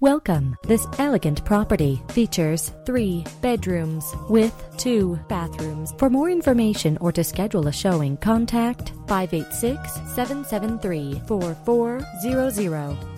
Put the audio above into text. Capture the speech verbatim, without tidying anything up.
Welcome. This elegant property features three bedrooms with two bathrooms. For more information or to schedule a showing, contact five eight six, seven seven three, four four zero zero.